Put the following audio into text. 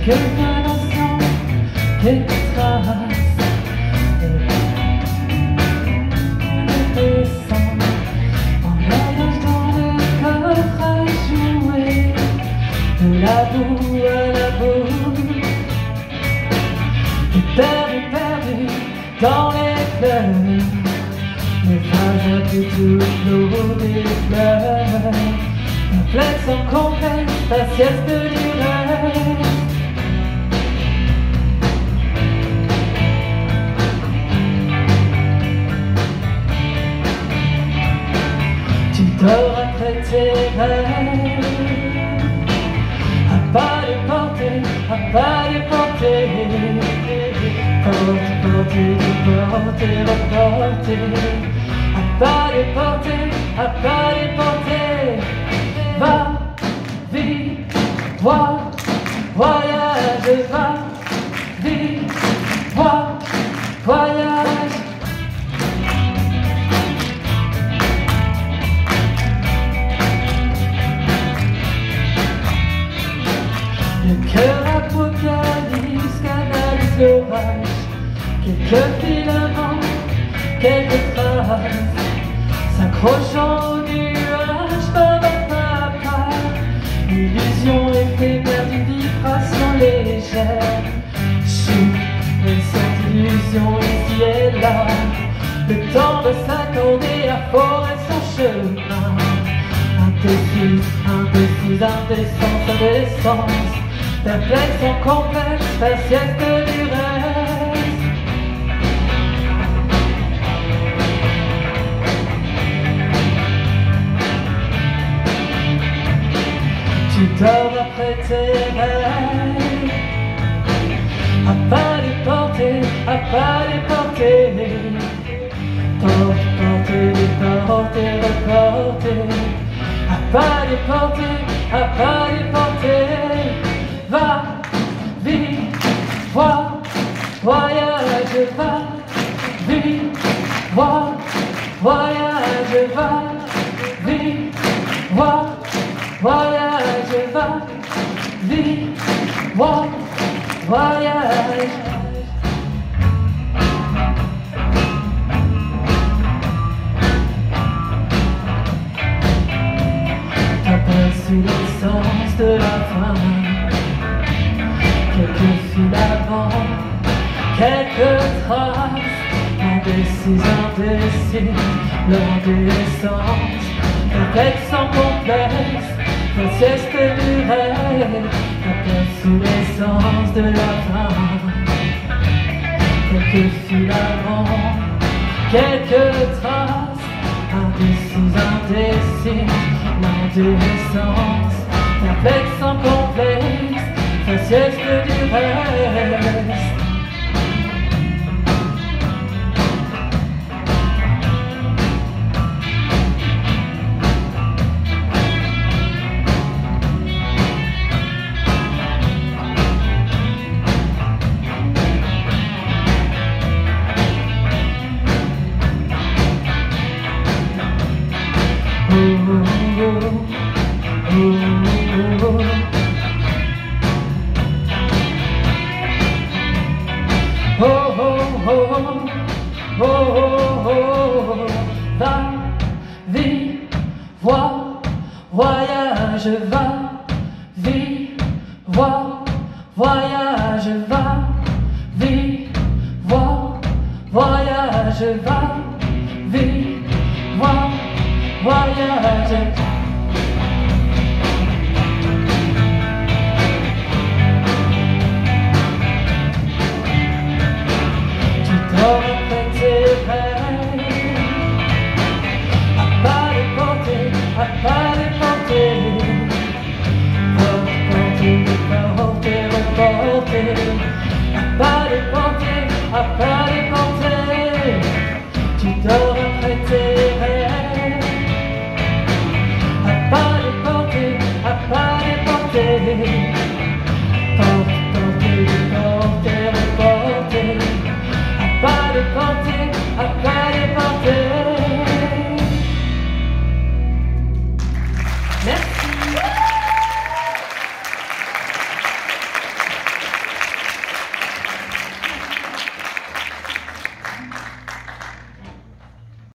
quelques instants, quelques traces de sang, en voyage dans le coffre à jouer, de la boue à la boue, perdu dans les fleurs, les phrases à toutes l'eau des fleurs, complexe en complexe, la sieste du rêve. Tu dors après tes rêves, à pas les porter, à pas les porter. Porter, porter, reporter, à pas les porter, à pas les porter. Va, vis, vois, voyage, va, vis, vois, voyage. Le cœur apocalypse canalise l'orage. Quelques filaments, quelques traces, s'accrochant au nuage, pas à pas. Illusion éphémère d'une vibration légère. Chut, et cette illusion ici et là, le temps de s'accorder à forer son chemin. Indécis, indécence, indécence, perplexe en complexe, la sieste du reste. Tu dors après tes rêves, à pas les porter, à pas les porter. Porter, porter, reporter, à pas les porter, à pas les porter. Va, vis, vois, voyage, va, vis, vois, voyage, va, vis, vois, voyage, va, vis, vois, voyage. Aperçu l'essence de la fin, quelques filaments, quelques traces, indécis, l'indécence, complexe en complexe, la sieste du rêve. Aperçu l'essence de la fin, quelques filaments, quelques traces, indécis, l'indécence, complexe en complexe, la sieste du reste. Oh, oh, oh, oh, oh, oh, va, vis, vois, voyage, va, vis, vois, voyage, va, vis, vois, voyage, va, vis, vois, voyage.